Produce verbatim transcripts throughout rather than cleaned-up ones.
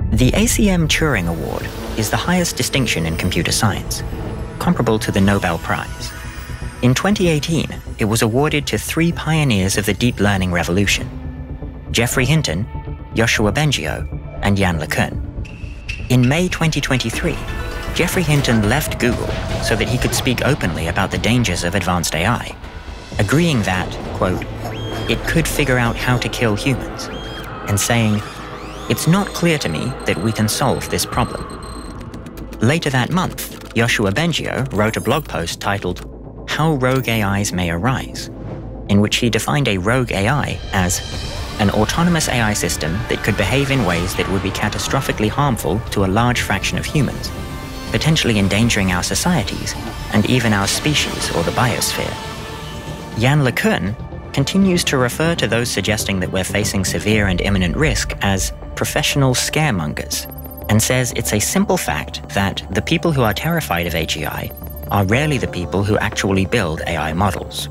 The A C M Turing Award is the highest distinction in computer science, comparable to the Nobel Prize. In twenty eighteen, it was awarded to three pioneers of the deep learning revolution: Geoffrey Hinton, Yoshua Bengio, and Yann LeCun. In May twenty twenty-three, Geoffrey Hinton left Google so that he could speak openly about the dangers of advanced A I, agreeing that, quote, it could figure out how to kill humans, and saying, "It's not clear to me that we can solve this problem." Later that month, Yoshua Bengio wrote a blog post titled "How Rogue A Is May Arise," in which he defined a rogue A I as an autonomous A I system that could behave in ways that would be catastrophically harmful to a large fraction of humans, potentially endangering our societies and even our species or the biosphere. Yann LeCun continues to refer to those suggesting that we're facing severe and imminent risk as professional scaremongers, and says it's a simple fact that the people who are terrified of A G I are rarely the people who actually build A I models.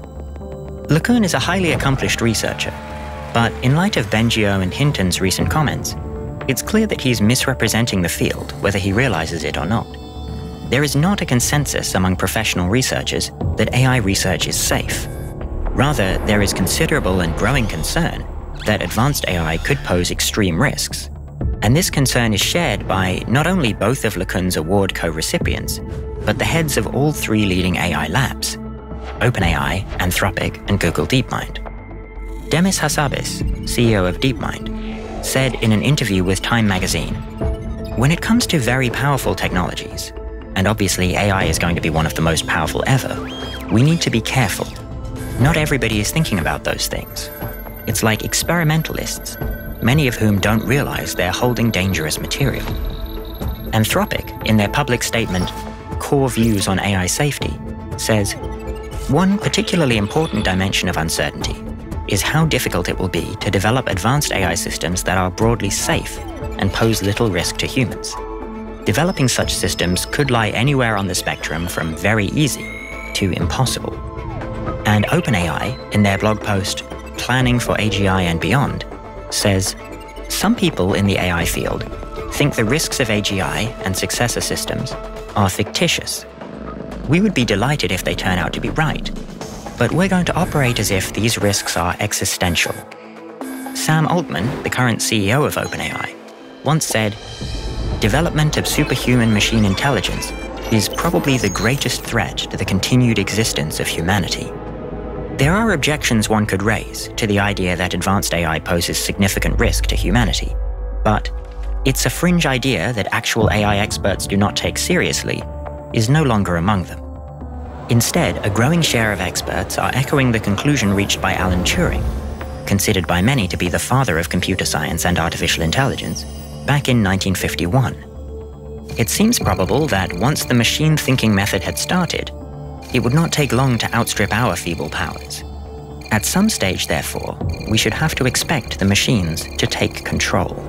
LeCun is a highly accomplished researcher, but in light of Bengio and Hinton's recent comments, it's clear that he's misrepresenting the field, whether he realizes it or not. There is not a consensus among professional researchers that A I research is safe. Rather, there is considerable and growing concern that advanced A I could pose extreme risks. And this concern is shared by not only both of LeCun's award co-recipients, but the heads of all three leading A I labs: OpenAI, Anthropic, and Google DeepMind. Demis Hassabis, C E O of DeepMind, said in an interview with Time magazine, "When it comes to very powerful technologies, and obviously A I is going to be one of the most powerful ever, we need to be careful. Not everybody is thinking about those things. It's like experimentalists, many of whom don't realize they're holding dangerous material." Anthropic, in their public statement, Core Views on A I Safety, says, "One particularly important dimension of uncertainty is how difficult it will be to develop advanced A I systems that are broadly safe and pose little risk to humans. Developing such systems could lie anywhere on the spectrum from very easy to impossible." And OpenAI, in their blog post, Planning for A G I and Beyond, says, "Some people in the A I field think the risks of A G I and successor systems are fictitious. We would be delighted if they turn out to be right, but we're going to operate as if these risks are existential." Sam Altman, the current C E O of OpenAI, once said, "Development of superhuman machine intelligence is probably the greatest threat to the continued existence of humanity." There are objections one could raise to the idea that advanced A I poses significant risk to humanity, but it's a fringe idea that actual A I experts do not take seriously is no longer among them. Instead, a growing share of experts are echoing the conclusion reached by Alan Turing, considered by many to be the father of computer science and artificial intelligence, back in nineteen fifty-one. It seems probable that once the machine thinking method had started, it would not take long to outstrip our feeble powers. At some stage, therefore, we should have to expect the machines to take control.